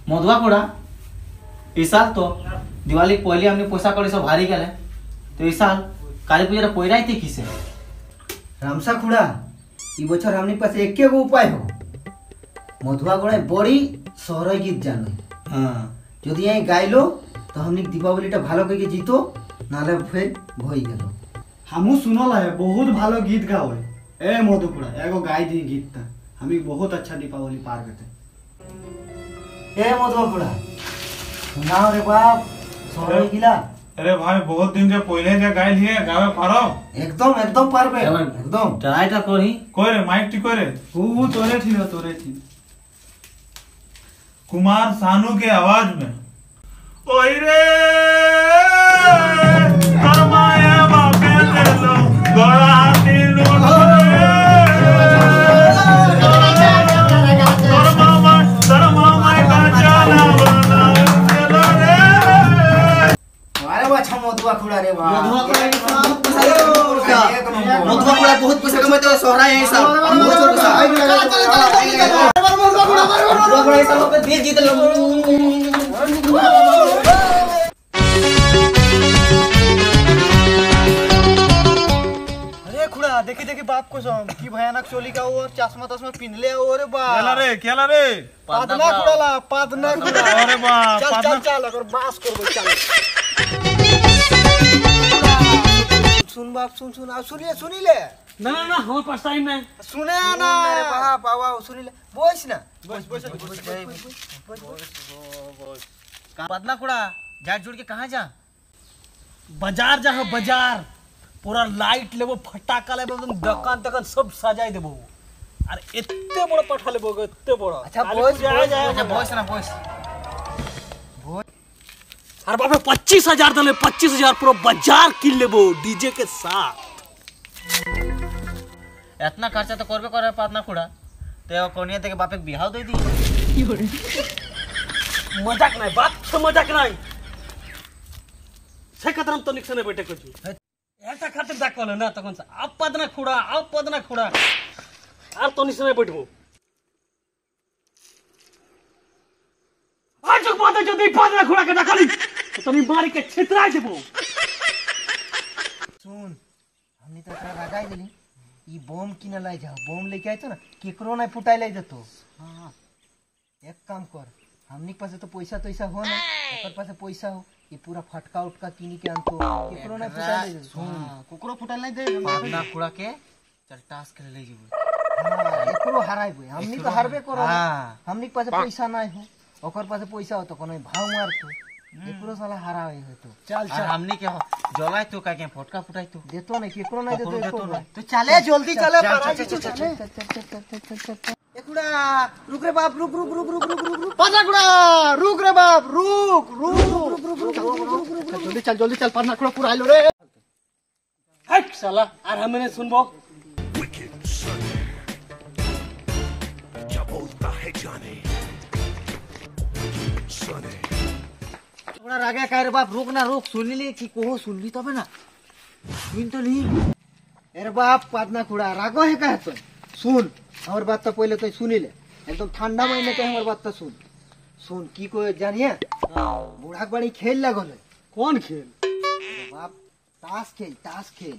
मधुआ कोड़ा इस साल तो दिवाली पहले हमने पैसा कड़ी सब हारी गए तो इस साल काली पूजा पैरा थी किसे रामसा खुड़ा ई बछर हमनी पास एके गो उपाय हो मधुआ गोड़ा बड़ी सहरय गीत जानो हाँ যদি এই গাইলো তো हमनी दीपावलीটা ভালো করে জিতো নালে ফের ভই গেল हमू सुनल है बहुत भालो गीत गावे ए मधुपुरा एगो गाय दी गीत था हमी बहुत अच्छा दीपावली पार करते ए मधुआ गोड़ा सुनाओ रे बाप सहरय गीला अरे भाई बहुत दिन से पहले से गाय लिए गावे पारो एकदम एकदम पारबे एकदम ट्राई टा करी कोई रे माइक टी कोई रे वो तोरे थी कुमार सानू के आवाज में ओई रे करमाया बापे तेलो गोरा दिलू करमामा का चाला बना तेलो रे अरे बाछा मधुआ खुड़ा रे बाप मधुआ कोड़ा बहुत पैसा कमाते हो सोहरा है साल बहुत पैसा मधुआ कोड़ा साल पे दे जीत लो अरे खुड़ा देखी देखी बाप को सम की भयानक चोली का और चश्मा तश्मा पिन ले ओरे बाप केला रे पादना खुड़ाला पादना खुड़ा अरे बाप चल चल चल अगर बास करबो चल सुन बाप सुन आ सुनी ले ना हम पास टाइम में सुने ना अरे बाप आवा सुनी ले बोस ना बोस पदना कोड़ा जाट जुड़ के कहां जा बाजार जा बाजार पूरा लाइट लेबो फटाका लेबो एकदम दुकान तकन सब सजाई देबो अरे इतने बड़ा पठा लेबो इतने बड़ा अच्छा बोस अच्छा बॉयस ना बॉयस अरे बाप रे 25,000 दले 25,000 पूरा बाजार किल लेबो डीजे के साथ इतना खर्चा तो करबे करे पदना कोड़ा ते कोनिया ते के बाप एक बिहाव दे दी मजाक नहीं बात से मजाक नहीं से कतरम तो निकसने बैठे कुछ ऐसा खातिर जा कहले ना तखन से अब पदना खुड़ा आर तो निकसने बैठबो आज बात है जदी पदना खुड़ा के देखली तो तनी मारी के छितरा देबो सुन हमनी तो एकरा लगाई देली ई बम किने लाई जा बम लेके आइतो ना केकरो नहीं फुटाई लाई देतो हां एक काम कर हमनी पास तो पैसा हो ना ओकर पास पैसा हो ये पूरा फटका उटका किनी के आनतो केकरो नहीं फुटाई लाई दे सुन कुकरो फुटाल नहीं दे पदना कोड़ा के चल टास्क खेले ले जेबो हां एकरो हराइबे हमनी तो हारबे करो हां हमनी पास पैसा नहीं हो ओकर पास पैसा हो तो कोनो भाव मारतो एकरो साला हरावे हो तो चल हमनी के जलाय तो का के फटका फुटाई तो देतो नहीं केकरो नहीं देतो एको तो चले जल्दी चले एकुड़ा रुक रे बाप रुक पदना कुड़ा रुक रे बाप रुक जल्दी चल पदना कुड़ा पूरा आइलो रे हट साला आर हमने सुनबो थोड़ा रागे कह रे बाप रुक ना रुक सुन ली कि कोहो सुन ली तबे ना सुन तो नहीं अरे बाप पदना कुड़ा रागो है कह तो सुन हमर बात तो पहले तो सुनी ले एकदम ठंडा महीने के हमर बात तो सुन की को जानिए बूढ़ा बड़ी खेल लगल है कौन खेल बाप ताश खेल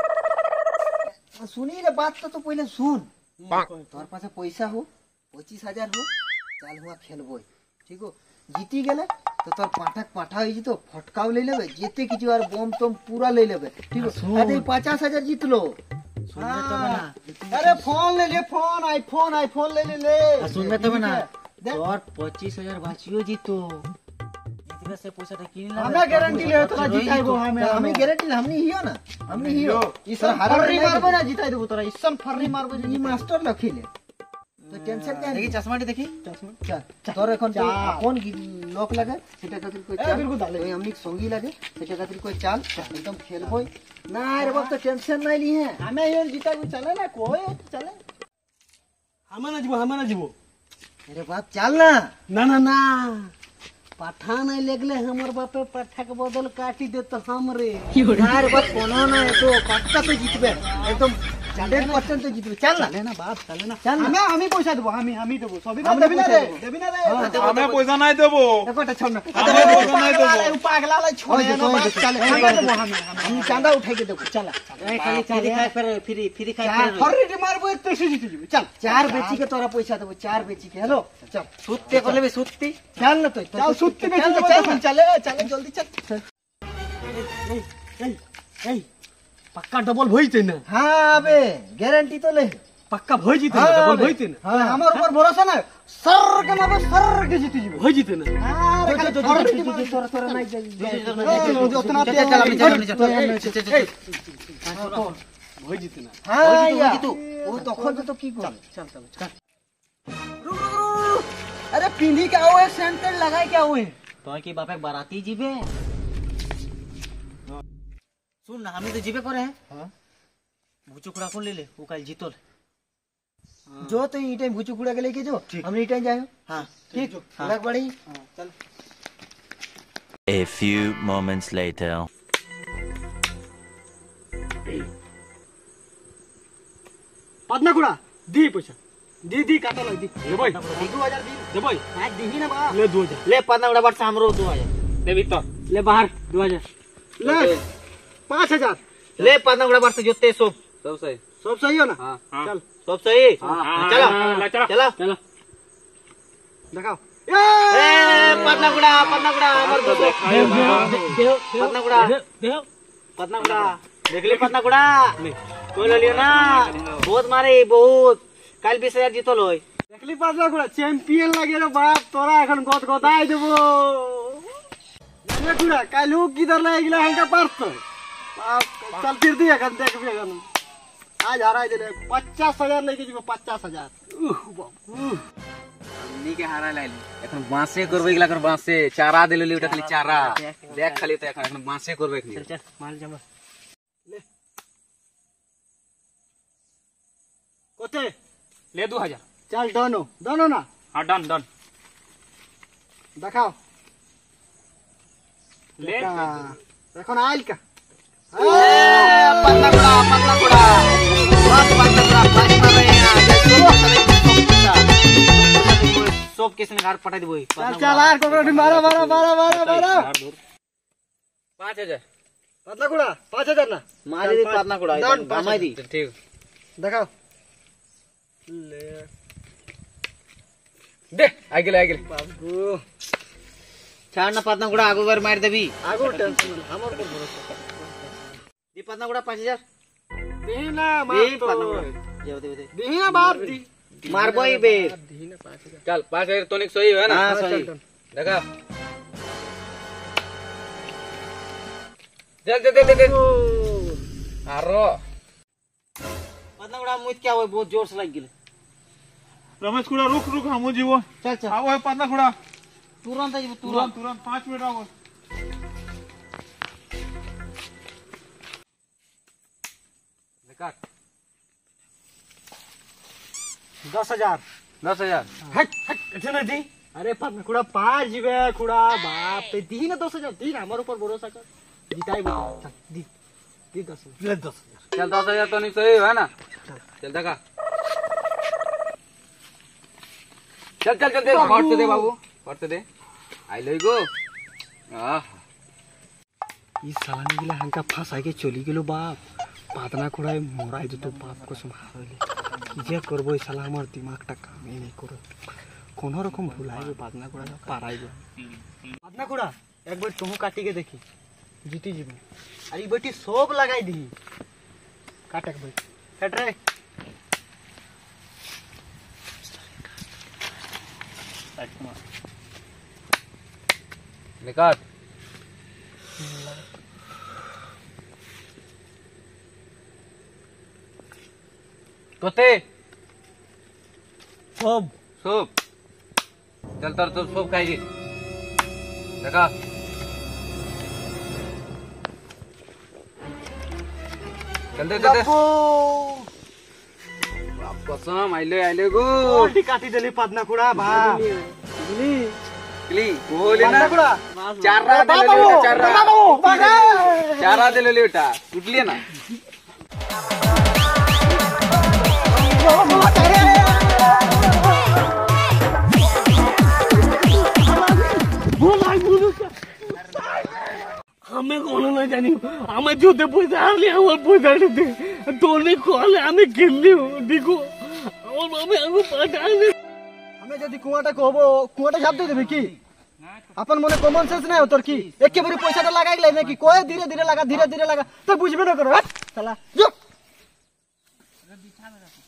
सुनी रे बात तो पहले सुन तोर पास पैसा हो 25,000 हो चल हुआ खेलबो ठीक हो जीती गेले तो तोर पाठा हो तो फटकाव ले लेबे जेते किछु और बम तुम पूरा ले लेबे ठीक हो अरे 50,000 जीत लो अरे फोन ले आईफोन ले सुन में तो ना और 25,000 बाचियो जीतो इतने से पैसा टा किन हमें गारंटी ले तोरा जिताइबो हमें गारंटी हमनी हियो ना हमनी हियो ई सब फर्री मारबो ना जिताइ देबो तोरा इसन फर्री मारबो ई मास्टर लखिले तो टेंशन क्या देखी चश्मा देखी चल तोर এখন কোন লোক লাগে সেটা খাतिर कोई ए बिल्कुल डाले कोई हमनी संगी লাগে সেটা খাतिर कोई चाल एकदम खेलबो ना रे बाप तो टेंशन नहीं ली है हमें ये जिताइबो चले ना कोई चले हमें ना जीवो अरे बाप चल ना ना पाठा नहीं लगले हमर बापे पाठा के बदल काटी दे तो हमरे ना रे बाप कोनो ना तो पक्का तो जीतबे एकदम 100% तो जितबे चल ना ना बाप चले ना चल ना আমি পয়সা দেবো আমি দেবো সবই আমি দেবি না পয়সা রে দেবো। দেবি না রে আমি পয়সা নাই দেবো একটা छोड़ ना আমি পয়সা নাই দেবো পাগলা লাই छोड़ ओए ना बाप चल আমি দেবো हम चांदा उठा के देबो चल खाली फ्री खाए फ्री खाए हररेटी मारबो एक पैसे जीते जीबे चल चार बेची के तोरा पैसा देबो चार बेची के हेलो चल सुत्ते कर लेबे सुत्ती चल ना तो चल सुत्ती बेची चल के चल चले जल्दी चल पक्का डबल भइते ना हां बे गारंटी तो ले पक्का भइ जिते ना डबल भइते ना हां हमर ऊपर भरोसा ना सर के मारबो सर के जीते जीबे भइ जिते ना तोरा तोरा नहीं जाई उतना चल अपने चल भइ जिते ना हां या वो तखन तो की कर चल चल अरे पिंडी के आओ सेंटर लगाए क्या हुए तो की बापे बाराती जीबे सुन ना हमें तो जीबे करे हैं हां भुचुकड़ा को ले ले वो कल जीतल जो तो ई टाइम भुचुकुड़ा के लेके जो हम ई टाइम जाए हां ठीक लग बड़ी चल A few moments later. पदना कुड़ा दी पैसा दी काटा लग दी ले भाई 2000 दी दे भाई आज दी ना बा ले 2000 ले पन्ना उड़ा बार हमरो 2000 ले भीतर ले बाहर 2000 ले 5000 ले पन्ना उड़ा बार से जोते सब सब सही हो ना हां चल सब सही चलो चलो चलो दिखाओ ए पन्ना उड़ा हमर दो पन्ना उड़ा देव पन्ना उड़ा देख ले पन्ना उड़ा कोई ले लियो ना बहुत मारे बहुत कल 20000 जीतल होय देखली पाजला गुड़ा चैंपियन लागे रे बाप तोरा এখন গদ গদাই দেব রে গুড়া কালু কিধর লাগিলা হালকা পারত বাপ চল फिर दी এখন দেখবি এখন आज হারাই দিলে 50000 लेके जीव 50000 नी के हारा लाइली এখন বাঁশে করবে এগুলা করে বাঁশে চারা দিলে ওটা খালি চারা দেখ খালি তো এখন বাঁশে করবে কি चल माल जमा কোতে ले 2000 চল ডনো ডনো না हां डन দেখাও ले এখন আইল কা पन्ना उड़ा बहुत पन्ना उड़ा फास्ट मार रहे हैं सब किसने घर पटा देबो चल चल আর কোকড়ি মারা মারা মারা মারা মারা 5000 পাতলা গুড়া 5000 না मारी दी पन्ना उड़ा डन, गमाई दी ठीक দেখাও दे आ गेले बाबू छाड़ ना पन्ना उड़ा आगो बार मार देबी আগো টেনশন हमर पर भरोसा दी पन्ना उड़ा 5000 देना दे मार तो पन्ना उड़ा जाओ दे देना बाप दी मारबो ही बेर चल 5000 टॉनिक सही है ना हां सही देखा चल दे आरो पन्ना उड़ा मुइत क्या होय बहुत जोर से लग गेले रमेश खुड़ा रुक हमू जीवो चल चल आओ है पन्ना खुड़ा तुरंत आई तुरंत तुरंत 5 मिनट आओ देखा 10000 10000 हट हट इतने दी अरे पर खुड़ा 5 जीवे खुड़ा बाप पे दी ना 20000 दी ना हमारे ऊपर भरोसा कर जिताई बोल चल दी दी 10000 ले 10000 चल 10000 टॉनिक सही है ना चल देखा चल दे फट दे बाबू फट दे आई लई गो आह ई साला निगला हंका फंसा के चली गेलो बाप पादना खुड़ाई मोराई दो तो बाप को संभाले की जे करबो ई साला हमर दिमागटा काम ही नहीं करे कोनो रकम भुलाइबो पादना खुड़ा पाराइबो पादना खुड़ा एक बार तुम काटी के देखी जीती जीबो अरे ई बेटी सब लगाई दी काट एक बार हट रे निकाल तोते सब सूप चल तर तो सूप खाएगी देखा चल दे कसम आइले गो ओटी काटी देली पादना खुड़ा बा क्ली बोले ना खुड़ा चारा बाबू बागा चारा दिलेली बेटा कुठली ना আমি কোনো না জানি আমার জুতে পয়সা আসলে আমার পয়সাটা দে তোনে কলে আমি কিনলি দেখো আমার বাবা আমি পাঠালে আমি যদি কুয়াটা কহবো কুয়াটা ঝাপ দিয়ে দেবে কি अपन মনে কমন সেন্স নাই তোর কি একেবারে পয়সাটা লাগাইলে নাকি কয় ধীরে ধীরে লাগা তো বুঝবে না করো শালা